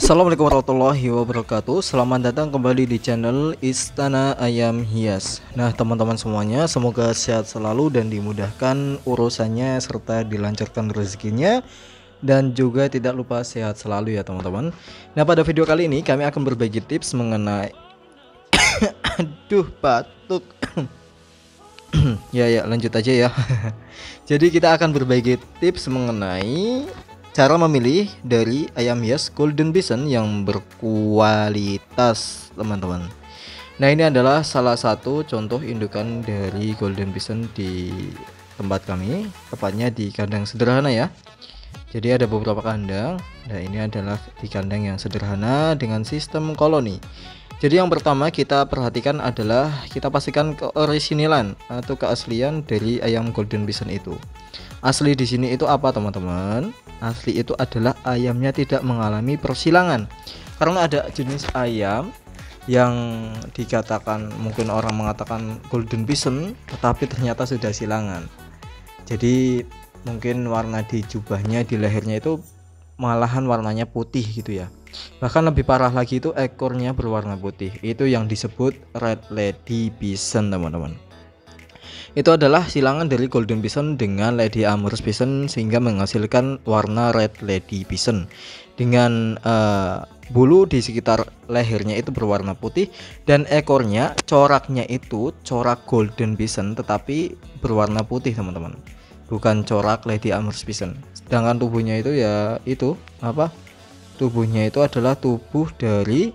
Assalamualaikum warahmatullahi wabarakatuh. Selamat datang kembali di channel Istana Ayam Hias. Nah teman-teman semuanya, semoga sehat selalu dan dimudahkan urusannya serta dilancarkan rezekinya, dan juga tidak lupa sehat selalu ya teman-teman. Nah pada video kali ini kami akan berbagi tips mengenai aduh batuk. Ya lanjut aja ya. Jadi kita akan berbagi tips mengenai cara memilih dari ayam hias Golden Bison yang berkualitas teman-teman. Nah ini adalah salah satu contoh indukan dari Golden Bison di tempat kami, tepatnya di kandang sederhana ya. Jadi ada beberapa kandang. Nah ini adalah di kandang yang sederhana dengan sistem koloni. Jadi yang pertama kita perhatikan adalah kita pastikan keorisinilan atau keaslian dari ayam Golden Bison itu. Asli di sini itu apa teman-teman? Asli itu adalah ayamnya tidak mengalami persilangan. Karena ada jenis ayam yang dikatakan, mungkin orang mengatakan Golden Bison, tetapi ternyata sudah silangan. Jadi mungkin warna di jubahnya, di lehernya itu malahan warnanya putih gitu ya. Bahkan lebih parah lagi itu ekornya berwarna putih. Itu yang disebut Red Lady Bison teman-teman. Itu adalah silangan dari Golden Bison dengan Lady Amherst Bison sehingga menghasilkan warna Red Lady Bison dengan bulu di sekitar lehernya itu berwarna putih dan ekornya, coraknya itu corak Golden Bison tetapi berwarna putih teman-teman, bukan corak Lady Amherst Bison. Sedangkan tubuhnya itu ya itu apa? Tubuhnya itu adalah tubuh dari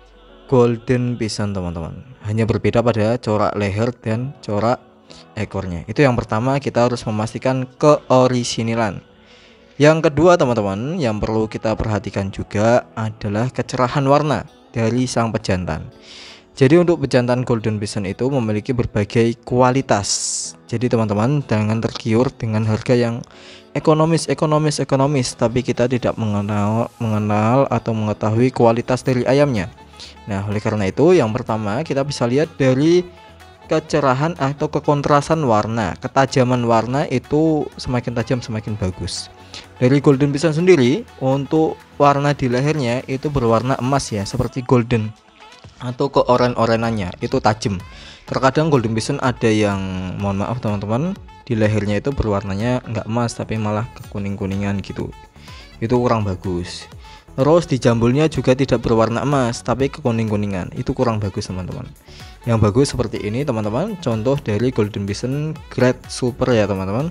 Golden Bison teman-teman. Hanya berbeda pada corak leher dan corak ekornya. Itu yang pertama, kita harus memastikan keorisinilan. Yang kedua teman-teman, yang perlu kita perhatikan juga adalah kecerahan warna dari sang pejantan. Jadi untuk pejantan Golden Bison itu memiliki berbagai kualitas. Jadi teman-teman jangan tergiur dengan harga yang ekonomis, tapi kita tidak mengenal atau mengetahui kualitas dari ayamnya. Nah oleh karena itu yang pertama kita bisa lihat dari kecerahan atau kekontrasan warna. Ketajaman warna itu semakin tajam semakin bagus. Dari Golden Bison sendiri, untuk warna di lehernya itu berwarna emas ya, seperti golden, atau keoren-orenannya itu tajam. Terkadang Golden Bison ada yang, mohon maaf teman-teman, di lehernya itu berwarnanya enggak emas tapi malah kekuning-kuningan gitu. Itu kurang bagus. Terus di jambulnya juga tidak berwarna emas tapi kekuning-kuningan, itu kurang bagus teman-teman. Yang bagus seperti ini teman-teman, contoh dari Golden Bison grade super ya teman-teman.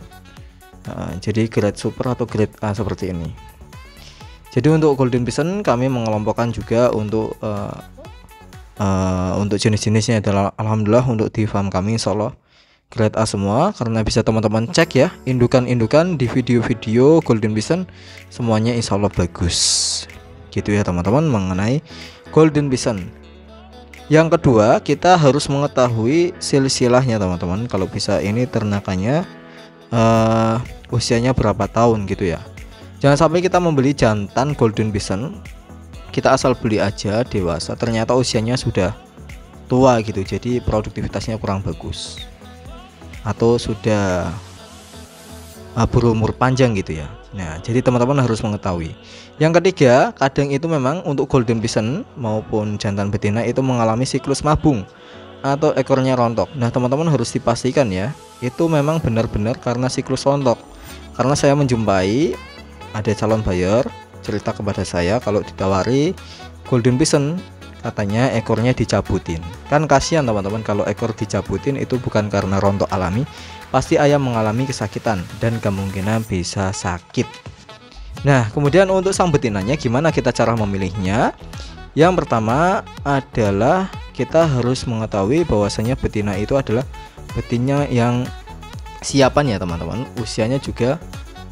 Jadi grade super atau grade A seperti ini. Jadi untuk Golden Bison kami mengelompokkan juga untuk jenis-jenisnya adalah alhamdulillah untuk di farm kami insyaallah grade A semua, karena bisa teman-teman cek ya indukan-indukan di video-video Golden Bison semuanya insyaallah bagus gitu ya teman-teman mengenai Golden Bison. Yang kedua kita harus mengetahui silsilahnya teman-teman, kalau bisa ini ternakannya usianya berapa tahun gitu ya. Jangan sampai kita membeli jantan Golden Bison, kita asal beli aja dewasa ternyata usianya sudah tua gitu, jadi produktivitasnya kurang bagus atau sudah berumur panjang gitu ya. Nah jadi teman-teman harus mengetahui. Yang ketiga, kadang itu memang untuk Golden Bison maupun jantan betina itu mengalami siklus mabung atau ekornya rontok. Nah teman-teman harus dipastikan ya, itu memang benar-benar karena siklus rontok. Karena saya menjumpai ada calon buyer cerita kepada saya kalau ditawari Golden Bison katanya ekornya dicabutin. Kan kasihan teman-teman, kalau ekor dicabutin itu bukan karena rontok alami, pasti ayam mengalami kesakitan dan kemungkinan bisa sakit. Nah kemudian untuk sang betinanya gimana kita cara memilihnya? Yang pertama adalah kita harus mengetahui bahwasanya betina itu adalah betina yang siapan ya teman-teman, usianya juga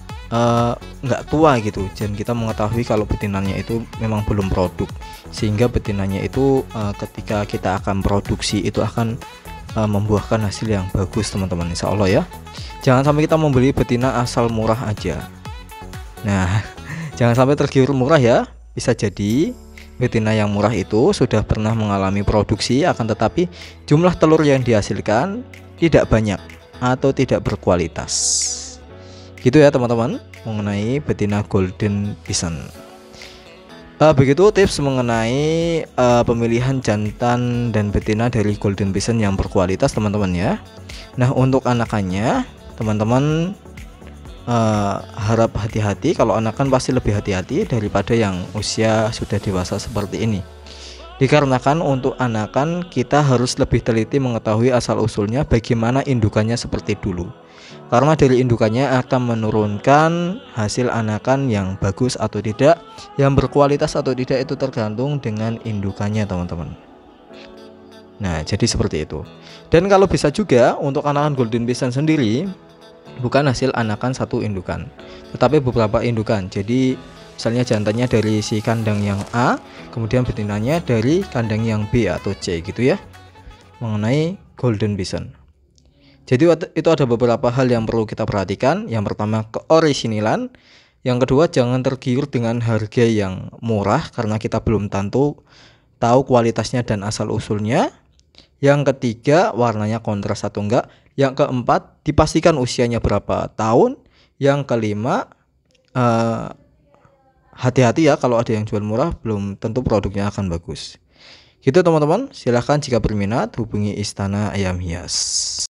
nggak tua gitu, dan kita mengetahui kalau betinanya itu memang belum produk, sehingga betinanya itu ketika kita akan produksi itu akan membuahkan hasil yang bagus teman-teman insya Allah ya. Jangan sampai kita membeli betina asal murah aja. Nah jangan sampai tergiur murah ya, bisa jadi betina yang murah itu sudah pernah mengalami produksi, akan tetapi jumlah telur yang dihasilkan tidak banyak atau tidak berkualitas. Gitu ya teman-teman mengenai betina Golden Bison. Begitu tips mengenai pemilihan jantan dan betina dari Golden Bison yang berkualitas teman-teman ya. Nah untuk anakannya teman-teman harap hati-hati. Kalau anakan pasti lebih hati-hati daripada yang usia sudah dewasa seperti ini. Dikarenakan untuk anakan kita harus lebih teliti mengetahui asal usulnya, bagaimana indukannya seperti dulu. Karena dari indukannya akan menurunkan hasil anakan yang bagus atau tidak, yang berkualitas atau tidak itu tergantung dengan indukannya teman-teman. Nah jadi seperti itu. Dan kalau bisa juga untuk anakan Golden Bison sendiri bukan hasil anakan satu indukan, tetapi beberapa indukan. Jadi misalnya jantannya dari si kandang yang A, kemudian betinanya dari kandang yang B atau C gitu ya, mengenai Golden Bison. Jadi itu ada beberapa hal yang perlu kita perhatikan. Yang pertama keorisinilan, yang kedua jangan tergiur dengan harga yang murah karena kita belum tahu kualitasnya dan asal usulnya. Yang ketiga warnanya kontras atau enggak. Yang keempat dipastikan usianya berapa tahun. Yang kelima hati-hati ya, kalau ada yang jual murah belum tentu produknya akan bagus. Gitu teman-teman, silahkan jika berminat hubungi Istana Ayam Hias.